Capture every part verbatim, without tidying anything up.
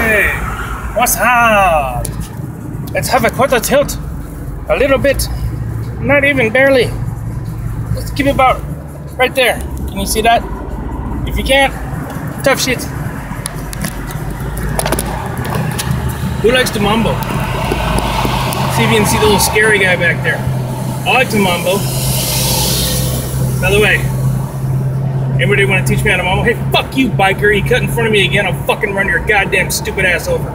Hey, what's up? Let's have a quarter tilt. A little bit. Not even barely. Let's keep it about right there. Can you see that? If you can't, tough shit. Who likes to mambo? See if you can see the little scary guy back there. I like to mambo. By the way, anybody want to teach me how to mambo? Hey, fuck you, biker. You cut in front of me again, I'll fucking run your goddamn stupid ass over.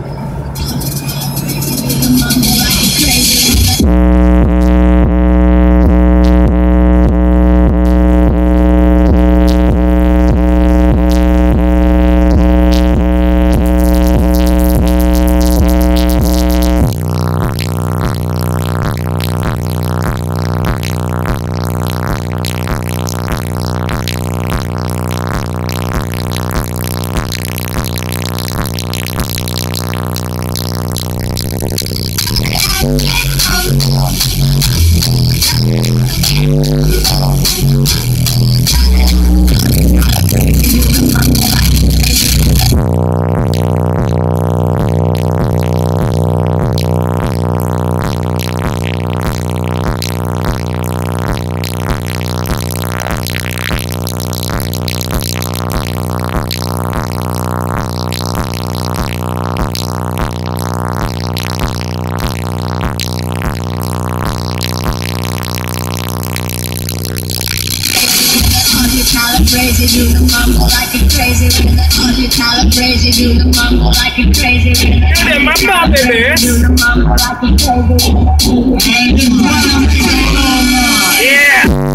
Crazy, do the mambo like it crazy with the audio color crazy, do the mambo like it crazy with the Do the mambo, baby. do the mambo like it crazy. Yeah.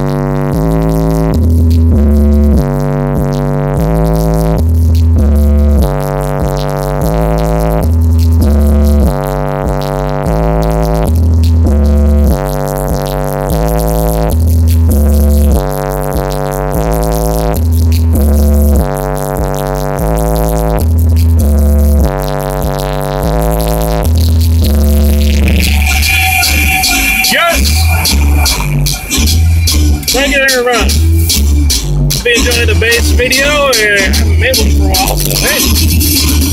Thank you, everyone. Hope you enjoyed the bass video. I haven't made one for a while, so hey.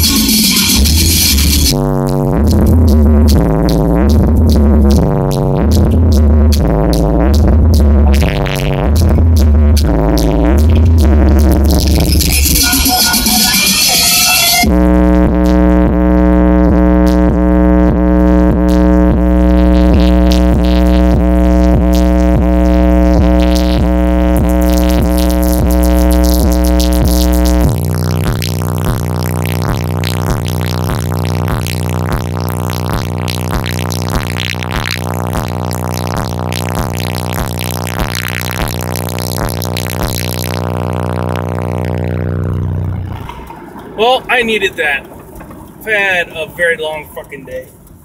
Well, I needed that. I've had a very long fucking day.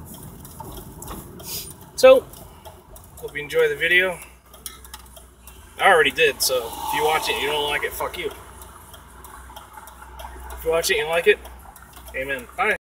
So, hope you enjoy the video. I already did, so if you watch it and you don't like it, fuck you. If you watch it and you like it, amen. Bye.